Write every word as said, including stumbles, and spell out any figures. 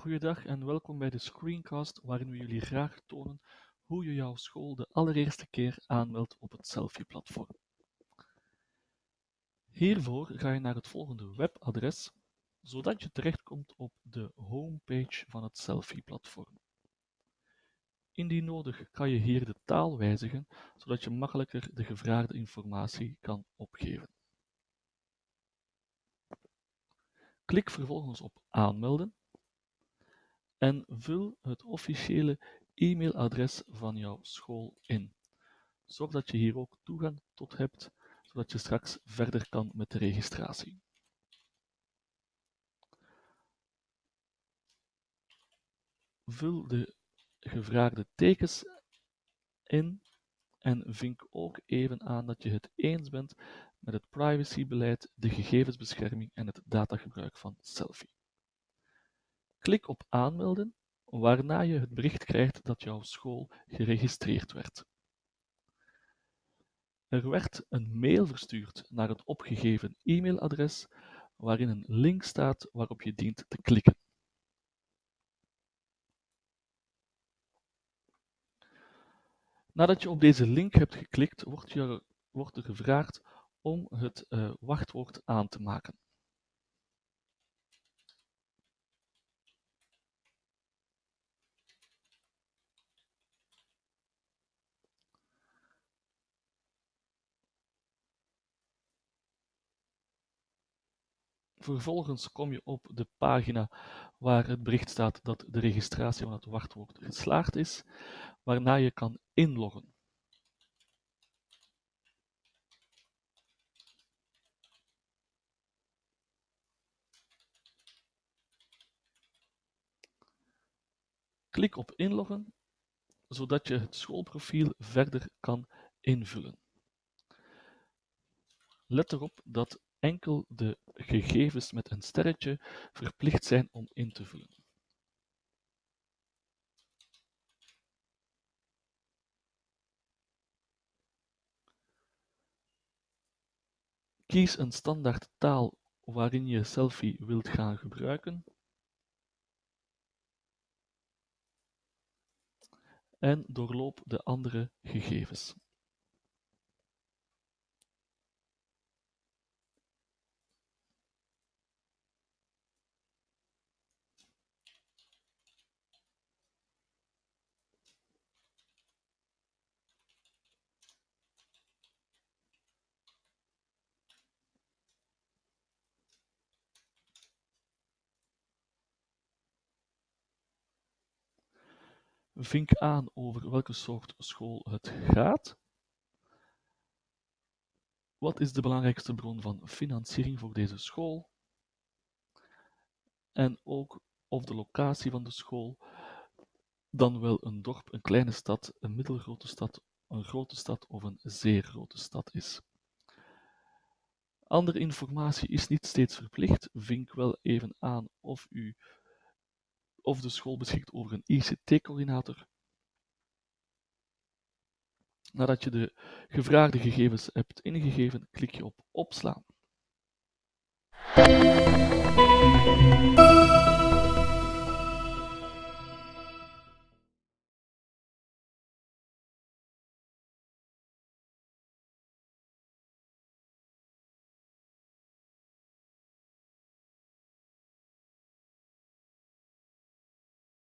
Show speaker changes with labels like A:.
A: Goeiedag en welkom bij de screencast waarin we jullie graag tonen hoe je jouw school de allereerste keer aanmeldt op het Selfie-platform. Hiervoor ga je naar het volgende webadres, zodat je terechtkomt op de homepage van het Selfie-platform. Indien nodig kan je hier de taal wijzigen, zodat je makkelijker de gevraagde informatie kan opgeven. Klik vervolgens op aanmelden en vul het officiële e-mailadres van jouw school in. Zorg dat je hier ook toegang tot hebt, zodat je straks verder kan met de registratie. Vul de gevraagde tekens in en vink ook even aan dat je het eens bent met het privacybeleid, de gegevensbescherming en het datagebruik van Selfie. Klik op aanmelden, waarna je het bericht krijgt dat jouw school geregistreerd werd. Er werd een mail verstuurd naar het opgegeven e-mailadres, waarin een link staat waarop je dient te klikken. Nadat je op deze link hebt geklikt, wordt, je, wordt er gevraagd om het uh, wachtwoord aan te maken. Vervolgens kom je op de pagina waar het bericht staat dat de registratie van het wachtwoord geslaagd is, waarna je kan inloggen. Klik op inloggen, zodat je het schoolprofiel verder kan invullen. Let erop dat enkel de gegevens met een sterretje verplicht zijn om in te vullen. Kies een standaard taal waarin je Selfie wilt gaan gebruiken en doorloop de andere gegevens. Vink aan over welke soort school het gaat. Wat is de belangrijkste bron van financiering voor deze school? En ook of de locatie van de school dan wel een dorp, een kleine stad, een middelgrote stad, een grote stad of een zeer grote stad is. Andere informatie is niet steeds verplicht. Vink wel even aan of, u, of de school beschikt over een I C T-coördinator. Nadat je de gevraagde gegevens hebt ingegeven, klik je op opslaan.